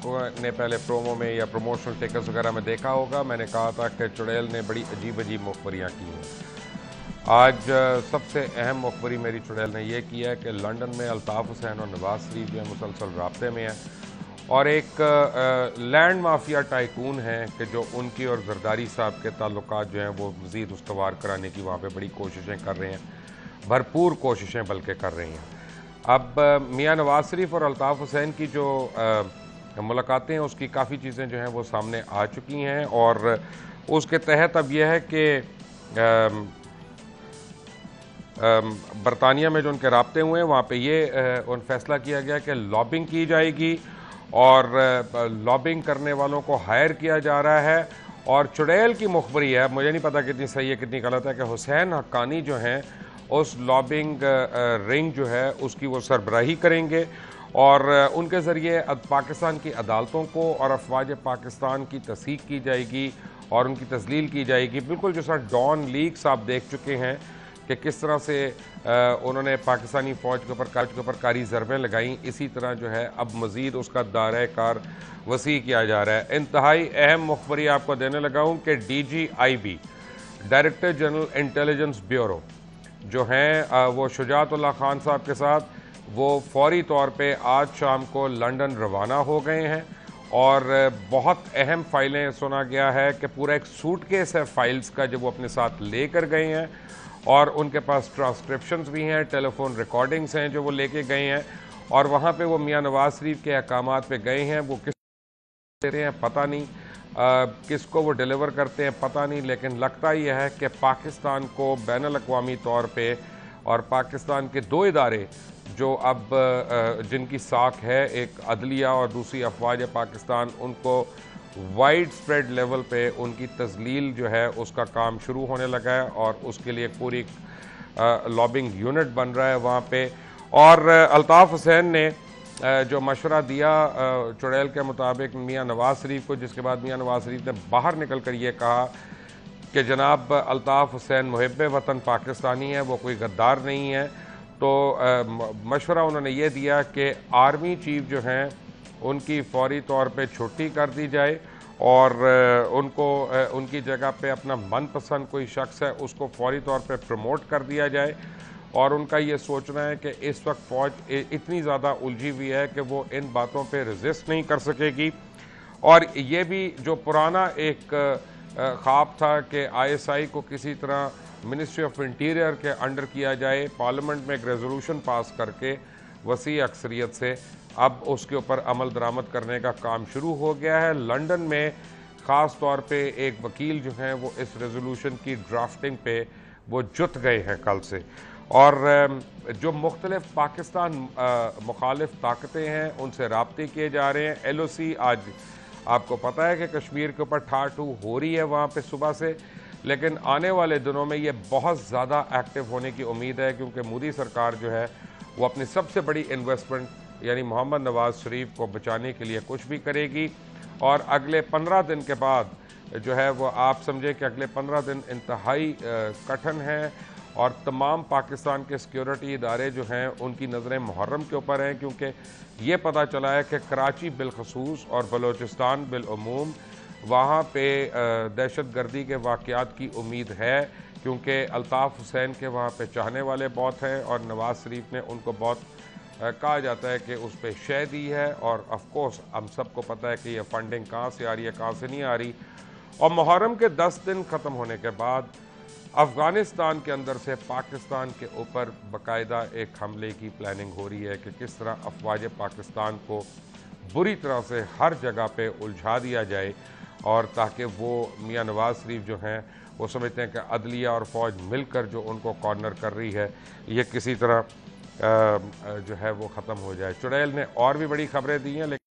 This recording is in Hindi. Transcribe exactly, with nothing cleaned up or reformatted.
लोगों ने पहले प्रोमो में या प्रमोशनल टिकट्स वगैरह में देखा होगा, मैंने कहा था कि चुड़ैल ने बड़ी अजीब अजीब मुखबरियाँ की हैं। आज सबसे अहम मुखबरी मेरी चुड़ैल ने यह की है कि लंदन में अल्ताफ़ हुसैन और नवाज शरीफ जो है मुसलसल राब्ते में हैं और एक लैंड माफिया टाइकून हैं कि जो उनकी और जरदारी साहब के ताल्लुकात जो हैं वो मज़ीद उस्तवार कराने की वहाँ पे बड़ी कोशिशें कर रहे हैं, भरपूर कोशिशें बल्कि कर रही हैं। अब मियाँ नवाज शरीफ और अल्ताफ़ हुसैन की जो मुलाकातें हैं उसकी काफ़ी चीज़ें जो हैं वो सामने आ चुकी हैं और उसके तहत अब यह है कि बरतानिया में जो उनके राब्ते हुए हैं वहाँ पे ये उन फैसला किया गया कि लॉबिंग की जाएगी और लॉबिंग करने वालों को हायर किया जा रहा है। और चुड़ैल की मुखबरी है, मुझे नहीं पता कितनी सही है कितनी गलत है, कि हुसैन हक्कानी जो हैं उस लॉबिंग रिंग जो है उसकी वो सरबराही करेंगे और उनके ज़रिए पाकिस्तान की अदालतों को और अफवाज पाकिस्तान की तस्दीक की जाएगी और उनकी तजलील की जाएगी। बिल्कुल जैसा डॉन लीक्स आप देख चुके हैं कि किस तरह से उन्होंने पाकिस्तानी फ़ौज के ऊपर काज के ऊपर कारी ज़रबें लगाई, इसी तरह जो है अब मज़ीद उसका दायरा कार वसी किया जा रहा है। इंतहाई अहम मुखबरी आपको देने लगा हूँ कि D G I B director general intelligence bureau जो हैं वो शुजातुल्लाह खान साहब के साथ वो फौरी तौर पे आज शाम को लंदन रवाना हो गए हैं और बहुत अहम फाइलें सुना गया है कि पूरा एक सूटकेस है फाइल्स का जो वो अपने साथ लेकर गए हैं और उनके पास ट्रांसक्रिप्शंस भी हैं, टेलीफोन रिकॉर्डिंग्स हैं जो वो लेके गए हैं और वहाँ पे वो मियाँ नवाज शरीफ के अहकामात पे गए हैं। वो किस दे रहे हैं पता नहीं, आ, किसको वो डिलीवर करते हैं पता नहीं, लेकिन लगता यह है कि पाकिस्तान को बैनुल अक़वामी तौर पे और पाकिस्तान के दो इदारे जो अब जिनकी साख है, एक अदलिया और दूसरी अफवाज पाकिस्तान, उनको वाइड स्प्रेड लेवल पे उनकी तजलील जो है उसका काम शुरू होने लगा है और उसके लिए पूरी लॉबिंग यूनिट बन रहा है वहाँ पे। और अल्ताफ़ हुसैन ने जो मशवरा दिया चुड़ैल के मुताबिक मियाँ नवाज शरीफ को, जिसके बाद मियाँ नवाज शरीफ ने बाहर निकल कर ये कहा कि जनाब अल्ताफ़ हुसैन मुहिब वतन पाकिस्तानी है, वो कोई गद्दार नहीं है। तो मशवरा उन्होंने ये दिया कि आर्मी चीफ जो हैं उनकी फौरी तौर पे छुट्टी कर दी जाए और उनको उनकी जगह पे अपना मनपसंद कोई शख्स है उसको फौरी तौर पे प्रमोट कर दिया जाए। और उनका ये सोचना है कि इस वक्त फ़ौज इतनी ज़्यादा उलझी हुई है कि वो इन बातों पे रेजिस्ट नहीं कर सकेगी। और ये भी जो पुराना एक ख्वाब था कि आई एस आई को किसी तरह मिनिस्ट्री ऑफ इंटीरियर के अंडर किया जाए, पार्लियामेंट में एक रेजोल्यूशन पास करके वसी अक्सरियत से, अब उसके ऊपर अमल दरामद करने का काम शुरू हो गया है। लंदन में ख़ास तौर पे एक वकील जो हैं वो इस रेजोल्यूशन की ड्राफ्टिंग पे वो जुट गए हैं कल से। और जो मुख्तलिफ पाकिस्तान मुखालिफ ताकतें हैं उनसे राब्ते किए जा रहे हैं। एल ओ सी आज आपको पता है कि कश्मीर के ऊपर ठाठू हो रही है वहाँ पे सुबह से, लेकिन आने वाले दिनों में ये बहुत ज़्यादा एक्टिव होने की उम्मीद है क्योंकि मोदी सरकार जो है वो अपनी सबसे बड़ी इन्वेस्टमेंट यानी मोहम्मद नवाज शरीफ को बचाने के लिए कुछ भी करेगी। और अगले पंद्रह दिन के बाद जो है वो आप समझे कि अगले पंद्रह दिन इंतहाई कठिन हैं और तमाम पाकिस्तान के सिक्योरिटी इदारे जो हैं उनकी नज़रें मुहर्रम के ऊपर हैं, क्योंकि ये पता चला है कि कराची बिलखसूस और बलोचिस्तान बिलअमूम वहाँ पे दहशत गर्दी के वाक़यात की उम्मीद है, क्योंकि अल्ताफ़ हुसैन के वहाँ पे चाहने वाले बहुत हैं और नवाज शरीफ ने उनको बहुत कहा जाता है कि उस पर शय दी है। और ऑफ कोर्स हम सबको पता है कि ये फंडिंग कहाँ से आ रही है कहाँ से नहीं आ रही। और मुहर्रम के दस दिन ख़त्म होने के बाद अफ़गानिस्तान के अंदर से पाकिस्तान के ऊपर बाकायदा एक हमले की प्लानिंग हो रही है कि किस तरह अफवाज पाकिस्तान को बुरी तरह से हर जगह पे उलझा दिया जाए और ताकि वो मियाँ नवाज शरीफ जो हैं वो समझते हैं कि अदलिया और फ़ौज मिलकर जो उनको कॉर्नर कर रही है ये किसी तरह जो है वो ख़त्म हो जाए। चुड़ैल ने और भी बड़ी खबरें दी हैं लेकिन